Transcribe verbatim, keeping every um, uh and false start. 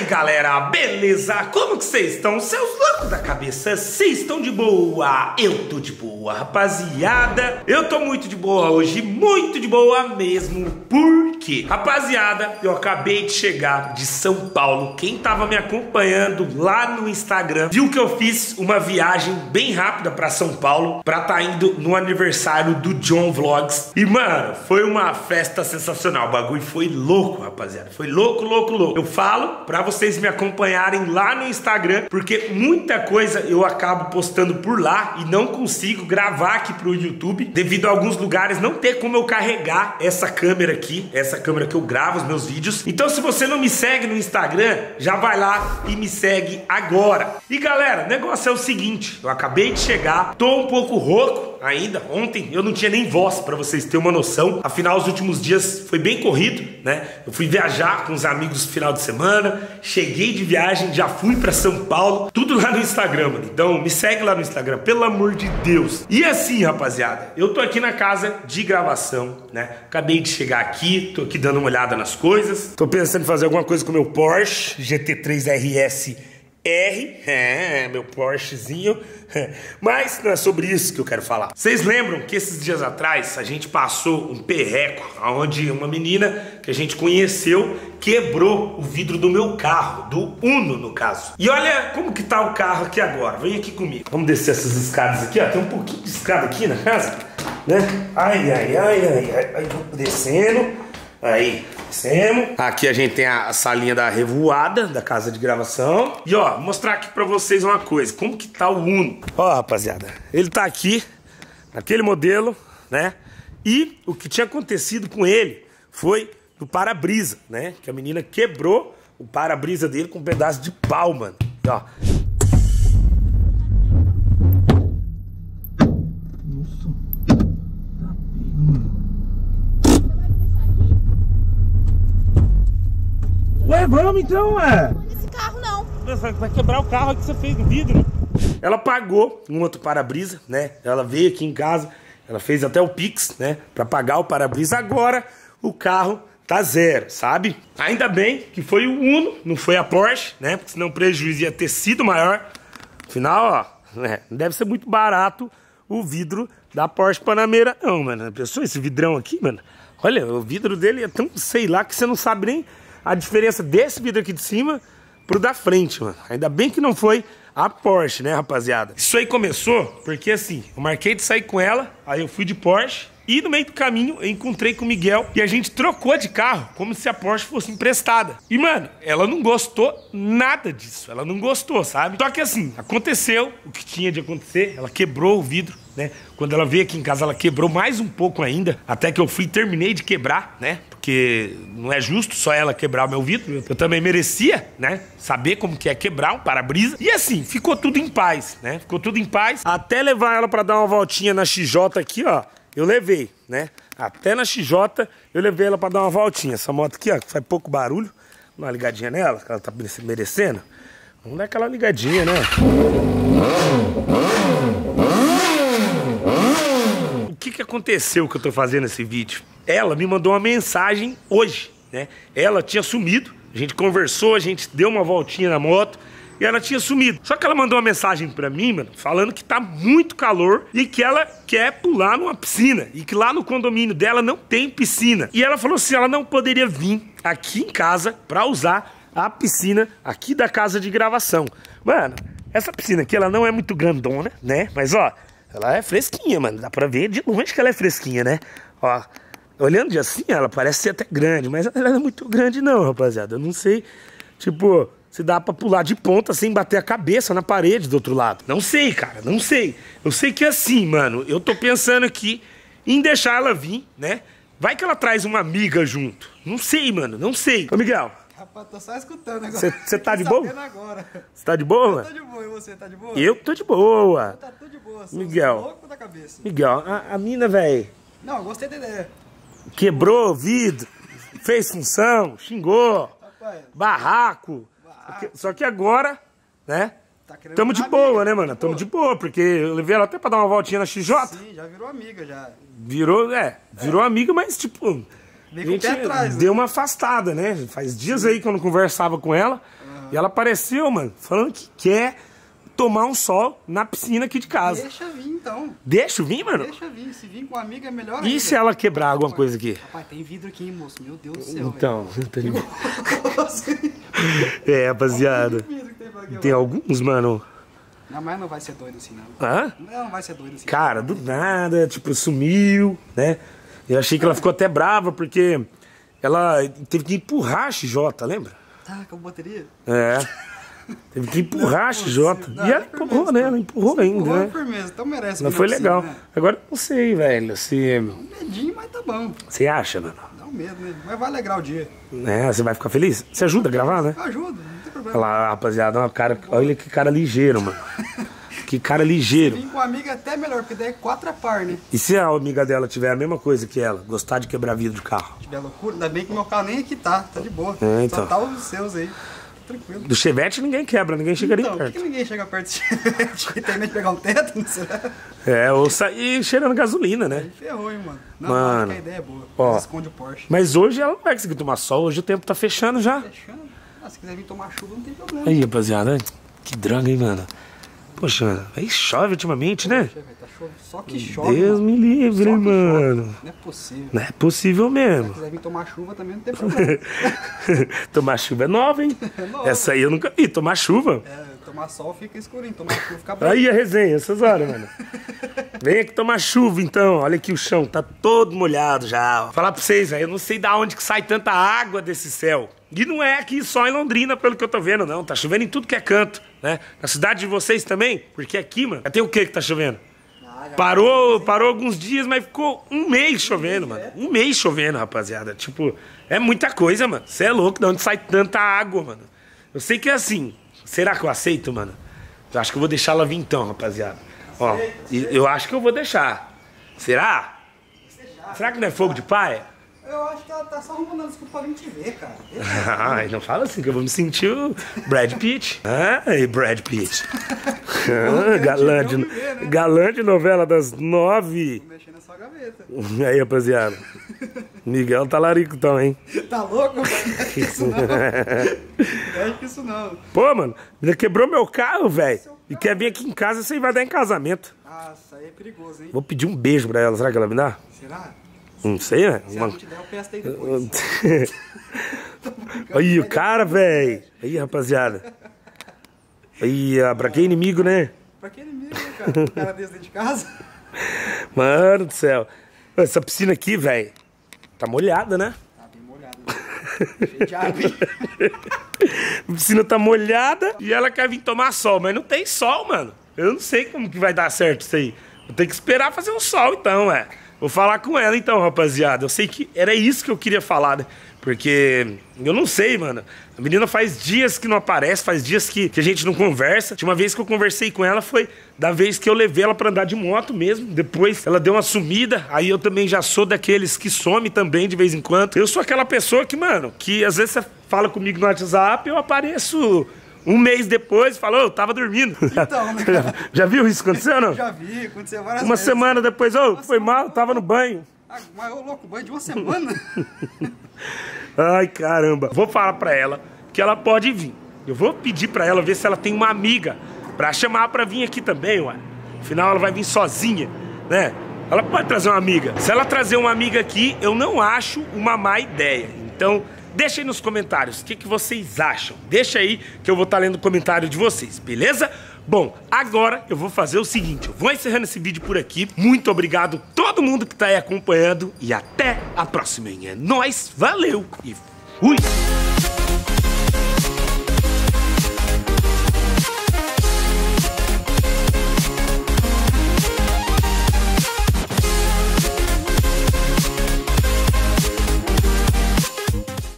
galera, beleza? Como que vocês estão? Seus loucos da cabeça, vocês estão de boa? Eu tô de boa, rapaziada. Eu tô muito de boa hoje, muito de boa mesmo. Por quê? Rapaziada, eu acabei de chegar de São Paulo. Quem tava me acompanhando lá no Instagram viu que eu fiz uma viagem bem rápida pra São Paulo, pra tá indo no aniversário do John Vlogs. E mano, foi uma festa sensacional. O bagulho foi louco, rapaziada. Foi louco, louco, louco. Eu falo pra vocês me acompanharem lá no Instagram, porque muita coisa eu acabo postando por lá e não consigo gravar aqui pro YouTube, devido a alguns lugares não ter como eu carregar essa câmera aqui, essa câmera que eu gravo os meus vídeos. Então se você não me segue no Instagram, já vai lá e me segue agora. E galera, o negócio é o seguinte, eu acabei de chegar, tô um pouco rouco ainda. Ontem eu não tinha nem voz, pra vocês terem uma noção. Afinal, os últimos dias foi bem corrido, né? Eu fui viajar com os amigos no final de semana, cheguei de viagem, já fui pra São Paulo, tudo lá no Instagram, mano. Então me segue lá no Instagram, pelo amor de Deus. E assim, rapaziada, eu tô aqui na casa de gravação, né? Acabei de chegar aqui, tô aqui dando uma olhada nas coisas. Tô pensando em fazer alguma coisa com o meu Porsche G T três R S R, é, meu Porschezinho. Mas não é sobre isso que eu quero falar. Vocês lembram que esses dias atrás a gente passou um perreco, onde uma menina que a gente conheceu quebrou o vidro do meu carro, do Uno no caso. E olha como que tá o carro aqui agora. Vem aqui comigo. Vamos descer essas escadas aqui, ó. Tem um pouquinho de escada aqui na casa, né? Ai, ai, ai, ai, ai, ai. Vou descendo. Aí, descemos. Aqui a gente tem a, a salinha da revoada, da casa de gravação. E ó, vou mostrar aqui pra vocês uma coisa. Como que tá o Uno. Ó, rapaziada, ele tá aqui, naquele modelo, né? E o que tinha acontecido com ele foi no para-brisa, né? Que a menina quebrou o para-brisa dele com um pedaço de pau, mano. E, ó. Ué, vamos então, ué. Não nesse carro, não. Vai quebrar o carro que você fez no vidro. Ela pagou um outro para-brisa, né? Ela veio aqui em casa, ela fez até o Pix, né? Pra pagar o para-brisa. Agora o carro tá zero, sabe? Ainda bem que foi o Uno, não foi a Porsche, né? Porque senão o prejuízo ia ter sido maior. Afinal, ó, né? Não deve ser muito barato o vidro da Porsche Panamera, não, mano. Pessoal, esse vidrão aqui, mano. Olha, o vidro dele é tão, sei lá, que você não sabe nem a diferença desse vidro aqui de cima pro da frente, mano. Ainda bem que não foi a Porsche, né, rapaziada? Isso aí começou porque, assim, eu marquei de sair com ela, aí eu fui de Porsche, e no meio do caminho eu encontrei com o Miguel e a gente trocou de carro, como se a Porsche fosse emprestada. E, mano, ela não gostou nada disso, ela não gostou, sabe? Só que, assim, aconteceu o que tinha de acontecer, ela quebrou o vidro, né? Quando ela veio aqui em casa, ela quebrou mais um pouco ainda, até que eu fui e terminei de quebrar, né? Porque não é justo só ela quebrar o meu vidro, eu também merecia, né? Saber como que é quebrar um para-brisa. E assim, ficou tudo em paz, né? Ficou tudo em paz, até levar ela pra dar uma voltinha na X J aqui, ó. Eu levei, né? Até na X J eu levei ela pra dar uma voltinha. Essa moto aqui, ó, que faz pouco barulho. Dá uma ligadinha nela, que ela tá merecendo. Vamos dar aquela ligadinha, né? O que que aconteceu que eu tô fazendo esse vídeo? Ela me mandou uma mensagem hoje, né? Ela tinha sumido, a gente conversou, a gente deu uma voltinha na moto e ela tinha sumido. Só que ela mandou uma mensagem pra mim, mano, falando que tá muito calor e que ela quer pular numa piscina e que lá no condomínio dela não tem piscina. E ela falou assim, ela não poderia vir aqui em casa pra usar a piscina aqui da casa de gravação. Mano, essa piscina aqui, ela não é muito grandona, né? Mas, ó, ela é fresquinha, mano. Dá pra ver de longe que ela é fresquinha, né? Ó, olhando de assim, ela parece ser até grande, mas ela não é muito grande não, rapaziada. Eu não sei, tipo, se dá pra pular de ponta sem bater a cabeça na parede do outro lado. Não sei, cara, não sei. Eu sei que assim, mano, eu tô pensando aqui em deixar ela vir, né? Vai que ela traz uma amiga junto. Não sei, mano, não sei. Ô, Miguel. Rapaz, tô só escutando agora. Você tá de boa? Você tá de boa, mano? Eu tô de boa, e você tá de boa? Eu tô de boa. Eu tá tudo de boa, sou Miguel. louco da cabeça. Miguel, a, a mina, velho, Não, gostei da ideia. quebrou o vidro, fez função, xingou, Rapaz, barraco. barraco. Só que, só que agora, né, Tá querendo tamo de virar boa, amiga, né, mano? Tamo de boa, porque eu levei ela até pra dar uma voltinha na X J. Sim, já virou amiga, já. Virou, é, virou amiga, mas tipo, Vem a com o gente pé atrás, né? deu uma afastada, né? Faz dias aí que eu não conversava com ela. Uhum. E ela apareceu, mano, falando que quer tomar um sol na piscina aqui de casa. Deixa vir, então. Deixa eu vir, mano? Deixa vir. Se vir com uma amiga é melhor E ainda. se ela quebrar alguma coisa aqui? Rapaz, tem vidro aqui, hein, moço? Meu Deus do céu, Então, tá ligado? velho. É, rapaziada. Vidro que tem pra aqui, Tem ó. alguns, mano. Não, mas não vai ser doido assim, não. Hã? Não, não vai ser doido assim. Cara, do nada, tipo, sumiu, né? Eu achei que ela ficou até brava porque ela teve que empurrar a X J, lembra? Tá, com a bateria? É. Teve que empurrar a X J. Não, E ela é empurrou, firmeza, né? pô. Ela empurrou ainda, Empurrou é né? firmeza, então merece. Mas vir foi na legal. piscina, né? Agora eu não sei, velho, se... Um medinho, mas tá bom. Você acha, mano? Dá um medo, né? Mas vai alegrar o dia. É, você vai ficar feliz? Você ajuda a gravar, né? Ajuda, não tem Olha problema. lá, rapaziada, uma cara... olha que cara ligeiro, mano. Que cara ligeiro. Vim com amiga é até melhor, porque daí é quatro a par, né? E se a amiga dela tiver a mesma coisa que ela, gostar de quebrar vidro de carro? Se tiver loucura, ainda bem que meu carro nem aqui tá, tá de boa. É, então. Só tá os seus aí. Tranquilo. Do Chevette ninguém quebra, ninguém chega nem Então, por que, perto. que ninguém chega perto desse Chevette? Que tem medo de pegar um teto, não será? É, ou sair cheirando gasolina, né? Aí ferrou, hein, mano. Não, Mano, acho que a ideia é boa. ó. Mas esconde o Porsche. Mas hoje ela não vai conseguir tomar sol, hoje o tempo tá fechando já. Fechando. Ah, se quiser vir tomar chuva, não tem problema. Aí, rapaziada, que droga, hein, mano? Poxa, aí chove ultimamente, né? Poxa, velho, tá chove... Só que chove. Deus mano. me livre, Só que mano. chove. Não é possível. Não é possível Se mesmo. quiser vir tomar chuva também, não tem problema. Tomar chuva é nova, hein? nova. Essa aí eu nunca vi, tomar chuva. É, tomar sol fica escurinho, tomar chuva fica branco. Aí a resenha, essas horas, mano. Vem aqui tomar chuva, então. Olha aqui o chão, tá todo molhado já. Ó. Falar pra vocês, velho, eu não sei da onde que sai tanta água desse céu. E não é aqui só em Londrina, pelo que eu tô vendo, não. Tá chovendo em tudo que é canto, né? Na cidade de vocês também, porque aqui, mano, tem o que que tá chovendo? Ah, já- Parou, parou alguns dias, mas ficou um mês chovendo, mano. Um mês chovendo, rapaziada. Tipo, é muita coisa, mano. Você é louco, de onde sai tanta água, mano. Eu sei que é assim. Será que eu aceito, mano? Eu acho que eu vou deixar ela vir então, rapaziada. Ó, e eu acho que eu vou deixar. Será? Será que não é fogo de paia? Eu acho que ela tá só arrumando desculpa pra vir te ver, cara. Ai, não fala assim que eu vou me sentir o Brad Pitt. Ai, Brad Pitt. Ah, galã, de, galã de novela das nove. Vou mexer na sua gaveta. Aí, rapaziada. Miguel tá larico então, hein? Tá louco? Não acho que isso não. Não acho que isso não. Pô, mano, ainda quebrou meu carro, velho. E quer vir aqui em casa, você vai dar em casamento. Nossa, aí é perigoso, hein? Vou pedir um beijo pra ela, será que ela me dá? Será? Não sei, né? Se Uma... ela não te der, eu peço aí depois. Aí, o cara, velho. Aí, rapaziada. Aí, ah, pra que inimigo, né? Pra que inimigo, né, cara? O cara desse dentro de casa? Mano do céu. Essa piscina aqui, velho, tá molhada, né? Tá bem molhado. Né? Cheio de água, hein? A piscina tá molhada e ela quer vir tomar sol, mas não tem sol, mano. Eu não sei como que vai dar certo isso aí. Vou ter que esperar fazer um sol, então, é. Vou falar com ela, então, rapaziada. Eu sei que era isso que eu queria falar, né? Porque eu não sei, mano. A menina faz dias que não aparece, faz dias que, que a gente não conversa. Tinha uma vez que eu conversei com ela, foi da vez que eu levei ela pra andar de moto mesmo. Depois ela deu uma sumida. Aí eu também já sou daqueles que some também de vez em quando. Eu sou aquela pessoa que, mano, que às vezes você fala comigo no WhatsApp, eu apareço um mês depois e falo, ô, eu tava dormindo. Então, né, cara? Já viu isso acontecer ou não? Já vi, aconteceu várias Uma vezes. semana depois, ô, foi mal, eu tava no banho. Ah, mas ô louco, banho de uma semana? Ai, caramba. Vou falar pra ela que ela pode vir. Eu vou pedir pra ela ver se ela tem uma amiga pra chamar pra vir aqui também, ué. Afinal, ela vai vir sozinha, né? Ela pode trazer uma amiga. Se ela trazer uma amiga aqui, eu não acho uma má ideia. Então, deixa aí nos comentários o que, que vocês acham. Deixa aí que eu vou estar lendo o comentário de vocês, beleza? Bom, agora eu vou fazer o seguinte, eu vou encerrando esse vídeo por aqui. Muito obrigado a todo mundo que tá aí acompanhando e até a próxima. É nóis, valeu e fui!